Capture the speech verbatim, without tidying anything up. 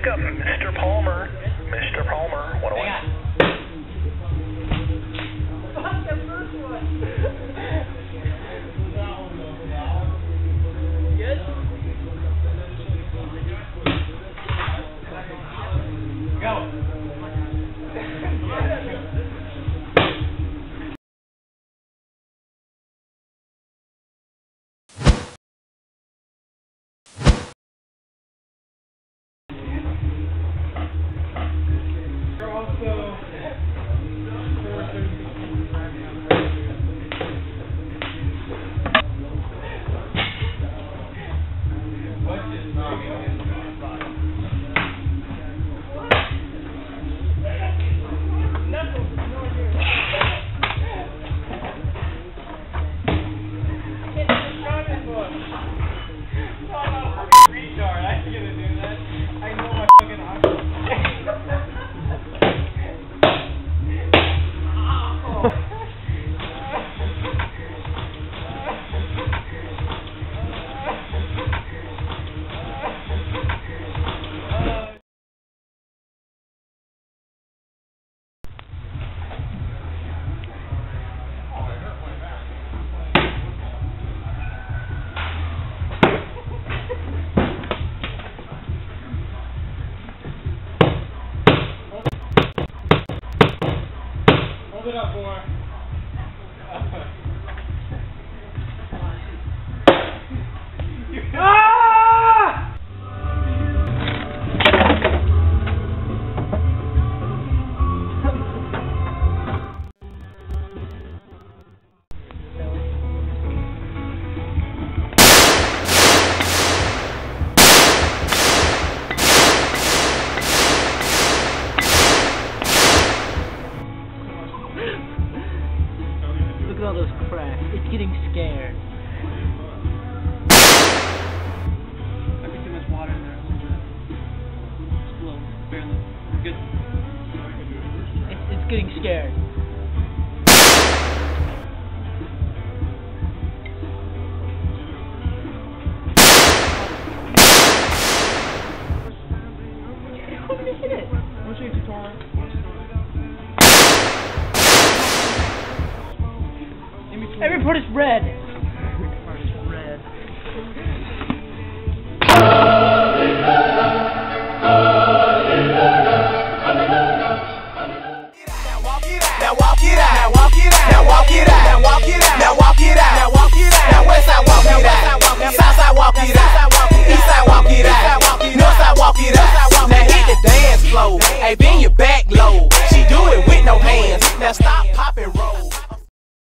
pickup, Mister Palmer. Mister Palmer, one oh one. Fuck the first one. Good? Go. Hold it up, boy. Ah! Look at all those cracks. It's getting scared. I put too much water in there. Just a little, barely. Good. It's, it's getting scared. How did you hit it? I'll show you a tutorial. Every part is red. Every part is red. Now walk it out. Now walk it out. Now walk it out. Now walk it out. Now walk it out. Now walk it out. Now walk it out. Now west side walk it out. Now south side walk it out. East side walk it out. North side walk it out. Now hit the dance floor. Hey, bend your back low.